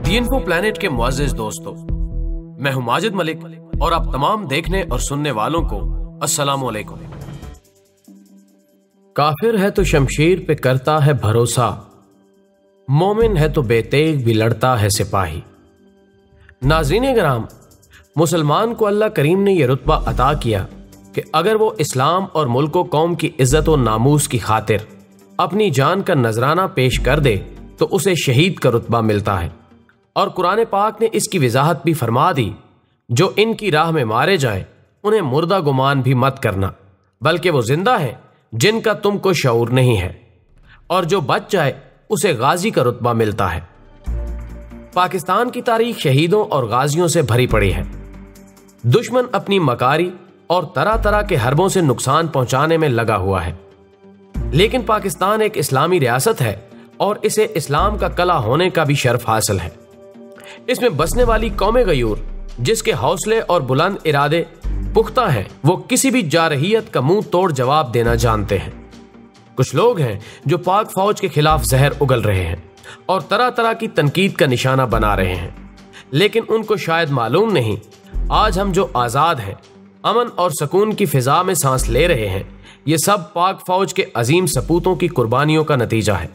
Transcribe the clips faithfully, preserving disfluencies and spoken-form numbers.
दी info planet के मुअज़्ज़िज़ दोस्तों, मैं हूं माजिद मलिक और आप तमाम देखने और सुनने वालों को अस्सलाम वालेकुम। काफिर है तो शमशीर पे करता है भरोसा, मोमिन है तो बेतेग भी लड़ता है सिपाही। नाज़रीन किराम, मुसलमान को अल्लाह करीम ने यह रुतबा अता किया कि अगर वो इस्लाम और मुल्क व कौम की इज्जत और नामूस की खातिर अपनी जान का नजराना पेश कर दे तो उसे शहीद का रुतबा मिलता है। और कुरान पाक ने इसकी वजाहत भी फरमा दी, जो इनकी राह में मारे जाएं उन्हें मुर्दा गुमान भी मत करना, बल्कि वो जिंदा है जिनका तुमको शऊर नहीं है, और जो बच जाए उसे गाजी का रुतबा मिलता है। पाकिस्तान की तारीख शहीदों और गाजियों से भरी पड़ी है। दुश्मन अपनी मकारी और तरह तरह के हरबों से नुकसान पहुंचाने में लगा हुआ है, लेकिन पाकिस्तान एक इस्लामी रियासत है और इसे इस्लाम का कला होने का भी शर्फ हासिल है। इसमें बसने वाली कौमे गयूर, जिसके हौसले और बुलंद इरादे पुख्ता हैं, वो किसी भी जारहियत का मुंह तोड़ जवाब देना जानते हैं। कुछ लोग हैं जो पाक फौज के खिलाफ जहर उगल रहे हैं और तरह तरह की तनकीद का निशाना बना रहे हैं, लेकिन उनको शायद मालूम नहीं आज हम जो आज़ाद हैं, अमन और सुकून की फिजा में सांस ले रहे हैं, ये सब पाक फौज के अजीम सपूतों की कुर्बानियों का नतीजा है।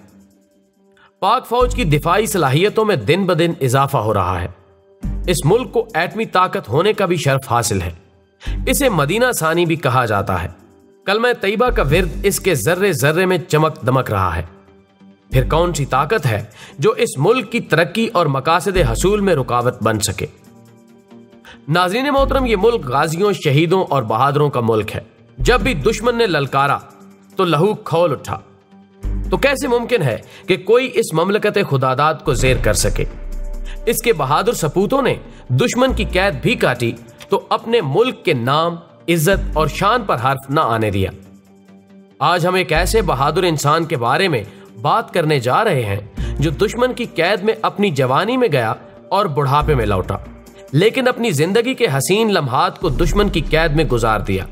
पाक फौज की दिफाई सलाहियतों में दिन ब दिन इजाफा हो रहा है। इस मुल्क को एटमी ताकत होने का भी शर्फ हासिल है। इसे मदीना सानी भी कहा जाता है। कलमा तैयबा का विर्द इसके जर्रे जर्रे में चमक दमक रहा है। फिर कौन सी ताकत है जो इस मुल्क की तरक्की और मकासद हसूल में रुकावट बन सके। नाज़रीन मोहतरम, ये मुल्क गाजियों, शहीदों और बहादुरों का मुल्क है। जब भी दुश्मन ने ललकारा तो लहू खौल उठा। तो कैसे मुमकिन है कि कोई इस ममलकत खुदादाद को जेर कर सके। इसके बहादुर सपूतों ने दुश्मन की कैद भी काटी तो अपने मुल्क के नाम, इज्जत और शान पर हर्फ न आने दिया। आज हम एक ऐसे बहादुर इंसान के बारे में बात करने जा रहे हैं जो दुश्मन की कैद में अपनी जवानी में गया और बुढ़ापे में लौटा, लेकिन अपनी जिंदगी के हसीन लम्हात को दुश्मन की कैद में गुजार दिया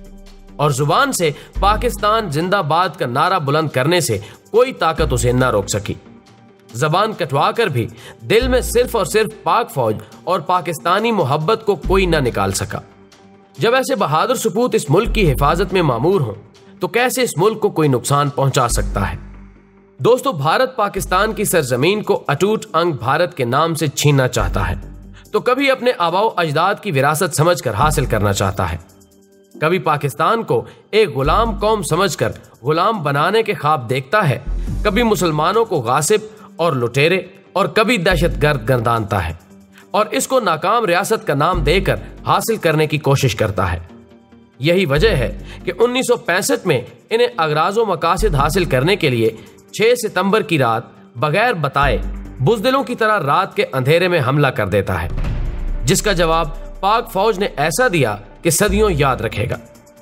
और जुबान से पाकिस्तान जिंदाबाद का नारा बुलंद करने से कोई ताकत उसे न रोक सकी। जबान कटवाकर भी दिल में सिर्फ और सिर्फ पाक फौज और पाकिस्तानी मोहब्बत को कोई न निकाल सका। जब ऐसे बहादुर सपूत इस मुल्क की हिफाजत में मामूर हों तो कैसे इस मुल्क को कोई नुकसान पहुंचा सकता है। दोस्तों, भारत पाकिस्तान की सरजमीन को अटूट अंग भारत के नाम से छीनना चाहता है तो कभी अपने आबाओ अजदाद की विरासत समझकर हासिल करना चाहता है, कभी पाकिस्तान को एक गुलाम कौम समझकर गुलाम बनाने के ख्वाब देखता है, कभी मुसलमानों को गासिब और लुटेरे और कभी दहशतगर्द गर्दानता है और इसको नाकाम रियासत का नाम देकर हासिल करने की कोशिश करता है। यही वजह है कि उन्नीस सौ पैंसठ में इन्हें अगराज़ो मकासिद हासिल करने के लिए छह सितंबर की रात बगैर बताए बुज़दिलों की तरह रात के अंधेरे में हमला कर देता है, जिसका जवाब पाक फौज ने ऐसा दिया कि सदियों याद रखेगा।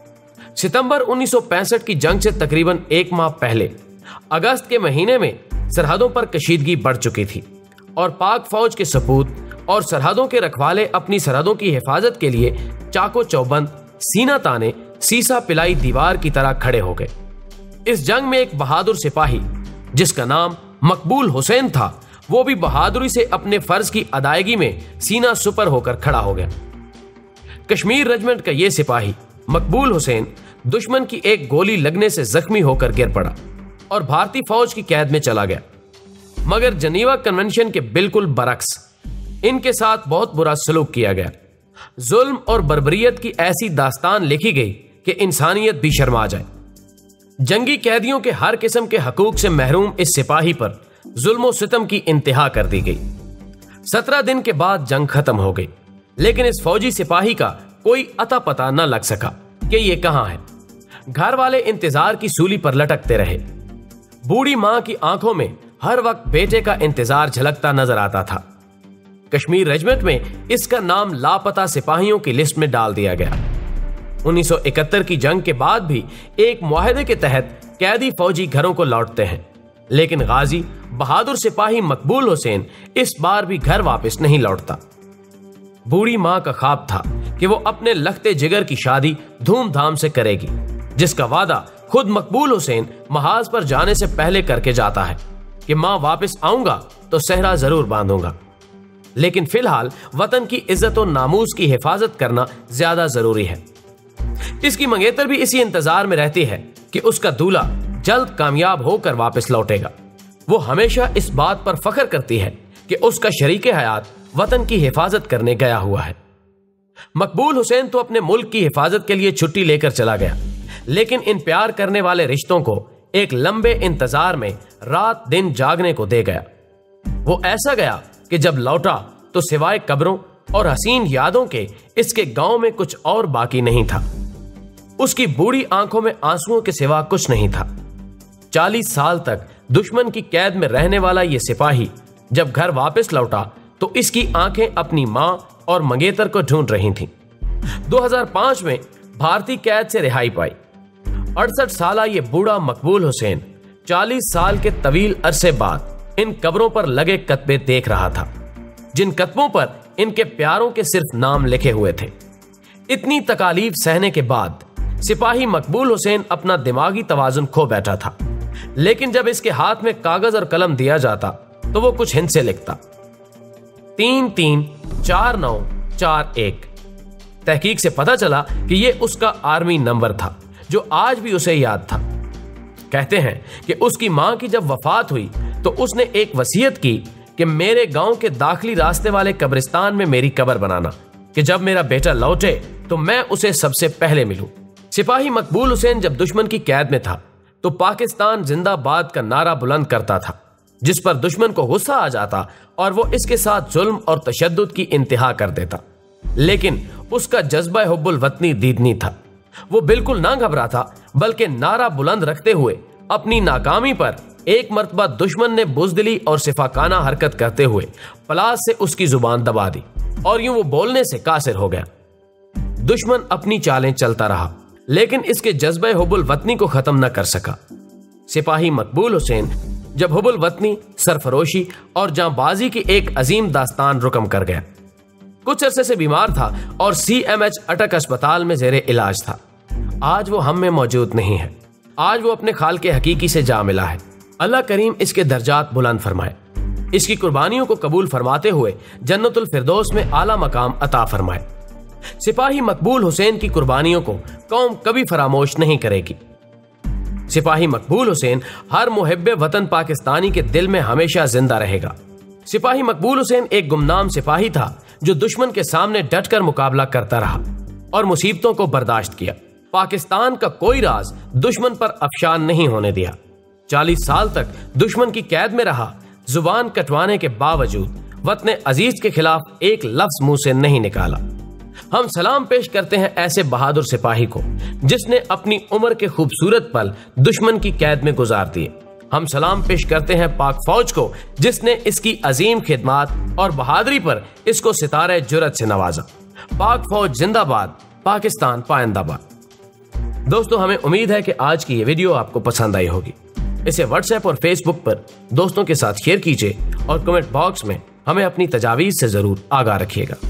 सितंबर उन्नीस सौ पैंसठ की जंग से तकरीबन एक माह पहले अगस्त के महीने में सरहदों पर कशीदगी बढ़ चुकी थी और पाक फौज के सपूत और सरहदों के रखवाले अपनी सरहदों की हिफाजत के लिए चाको चौबंद, सीना ताने, सीसा पिलाई दीवार की तरह खड़े हो गए। इस जंग में एक बहादुर सिपाही जिसका नाम मकबूल हुसैन था, वो भी बहादुरी से अपने फर्ज की अदायगी में सीना सुपर होकर खड़ा हो गया। कश्मीर रेजिमेंट का यह सिपाही मकबूल हुसैन दुश्मन की एक गोली लगने से जख्मी होकर गिर पड़ा और भारतीय फौज की कैद में चला गया। मगर जनीवा कन्वेंशन के बिल्कुल बरक्स इनके साथ बहुत बुरा सलूक किया गया। जुल्म और बर्बरियत की ऐसी दास्तान लिखी गई कि इंसानियत भी शर्मा जाए। जंगी कैदियों के हर किस्म के हकूक से महरूम इस सिपाही पर जुल्म सितम की इंतहा कर दी गई। सत्रह दिन के बाद जंग खत्म हो गई, लेकिन इस फौजी सिपाही का कोई अता पता न लग सका कि ये कहां है। घर वाले इंतजार की सूली पर लटकते रहे। बूढ़ी मां की आंखों में हर वक्त बेटे का इंतजार झलकता नजर आता था। कश्मीर रेजिमेंट में इसका नाम लापता सिपाहियों की लिस्ट में डाल दिया गया। उन्नीस सौ इकहत्तर की जंग के बाद भी एक मुआहदे के तहत कैदी फौजी घरों को लौटते हैं, लेकिन गाजी बहादुर सिपाही मकबूल हुसैन इस बार भी घर वापस नहीं लौटता। बूढ़ी मां का ख्वाब था कि वो अपने लखते जिगर की शादी धूमधाम से करेगी, जिसका वादा खुद मकबूल हुसैन महाज पर जाने से पहले करके जाता है कि मां वापस आऊंगा तो सहरा जरूर बांधूंगा। लेकिन फिलहाल वतन की इज्जत और नामूस की हिफाजत करना ज्यादा जरूरी है। इसकी मंगेतर भी इसी इंतजार में रहती है कि उसका दूल्हा जल्द कामयाब होकर वापस लौटेगा। वो हमेशा इस बात पर फख्र करती है कि उसका शरीके हयात वतन की हिफाजत करने गया हुआ है। मकबूल हुसैन तो अपने मुल्क की हिफाजत के लिए छुट्टी लेकर चला गया, लेकिन इन प्यार करने वाले रिश्तों को एक लंबे इंतजार में रात दिन जागने को दे गया। वो ऐसा गया कि जब लौटा तो सिवाय कब्रों और हसीन यादों के इसके गांव में कुछ और बाकी नहीं था। उसकी बूढ़ी आंखों में आंसुओं के सिवा कुछ नहीं था। चालीस साल तक दुश्मन की कैद में रहने वाला यह सिपाही जब घर वापस लौटा तो इसकी आंखें अपनी मां और मंगेतर को ढूंढ रही थीं। दो हज़ार पाँच में भारतीय कैद से रिहाई पाई। अड़सठ साल ये बूढ़ा मकबूल हुसैन चालीस साल के तवील अरसे बाद इन कब्रों पर लगे कतबे देख रहा था, जिन कतबों पर इनके प्यारों के सिर्फ नाम लिखे हुए थे। इतनी तकालीफ सहने के बाद सिपाही मकबूल हुसैन अपना दिमागी तवाजुन खो बैठा था, लेकिन जब इसके हाथ में कागज और कलम दिया जाता तो वो कुछ हिंद से लिखता। तीन तीन चार नौ चार एक। तहकीक से पता चला कि ये उसका आर्मी नंबर था जो आज भी उसे याद था। कहते हैं कि उसकी मां की जब वफात हुई तो उसने एक वसीयत की कि मेरे गांव के दाखिली रास्ते वाले कब्रिस्तान में मेरी कब्र बनाना, कि जब मेरा बेटा लौटे तो मैं उसे सबसे पहले मिलूं। सिपाही मकबूल हुसैन जब दुश्मन की कैद में था तो पाकिस्तान जिंदाबाद का नारा बुलंद करता था, जिस पर दुश्मन को गुस्सा आ जाता और वो इसके साथ जुल्म और तशद्दुद की इंतहा कर देता। लेकिन उसका जज्बा हुब्बुल वतनी दीदनी था। वो बिल्कुल ना घबराता, बल्कि नारा बुलंद रखते हुए अपनी नाकामी पर एक मर्तबा दुश्मन ने बुज़दिली और सिफाकाना हरकत करते हुए पलास से उसकी जुबान दबा दी और यूं वो बोलने से कासिर हो गया। दुश्मन अपनी चालें चलता रहा, लेकिन इसके जज्बे हुब्बुल वतनी को खत्म न कर सका। सिपाही मकबूल हुसैन जब हुब्बुल वतनी, सरफरोशी और जांबाजी की एक अजीम दास्तान रुकम कर गया। कुछ अरसे से बीमार था और सी एम एच अटक अस्पताल में जेरे इलाज था। आज वो हम में मौजूद नहीं है। आज वो अपने खाल के हकीकी से जा मिला है। अल्लाह करीम इसके दर्जात बुलंद फरमाए, इसकी कुर्बानियों को कबूल फरमाते हुए जन्नतुल फिरदौस में आला मकाम अता फरमाए। सिपाही मकबूल हुसैन की कुर्बानियों को कौम कभी फरामोश नहीं करेगी। सिपाही मकबूल हुसैन हर मुहिब्बे वतन पाकिस्तानी के दिल में हमेशा जिंदा रहेगा। सिपाही मकबूल हुसैन एक गुमनाम सिपाही था जो दुश्मन के सामने डटकर मुकाबला करता रहा और मुसीबतों को बर्दाश्त किया। पाकिस्तान का कोई राज दुश्मन पर अफशान नहीं होने दिया। चालीस साल तक दुश्मन की कैद में रहा, जुबान कटवाने के बावजूद वतन अजीज के खिलाफ एक लफ्ज मुंह से नहीं निकाला। हम सलाम पेश करते हैं ऐसे बहादुर सिपाही को जिसने अपनी उम्र के खूबसूरत पल दुश्मन की कैद में गुजार दिए। हम सलाम पेश करते हैं पाक फौज को जिसने इसकी अजीम खिदमात और बहादुरी पर इसको सितारे जुर्रत से नवाजा। पाक फौज जिंदाबाद, पाकिस्तान पाइंदाबाद। दोस्तों, हमें उम्मीद है कि आज की ये वीडियो आपको पसंद आई होगी। इसे व्हाट्सएप और फेसबुक पर दोस्तों के साथ शेयर कीजिए और कमेंट बॉक्स में हमें अपनी तजावीज़ से जरूर आगाह रखिएगा।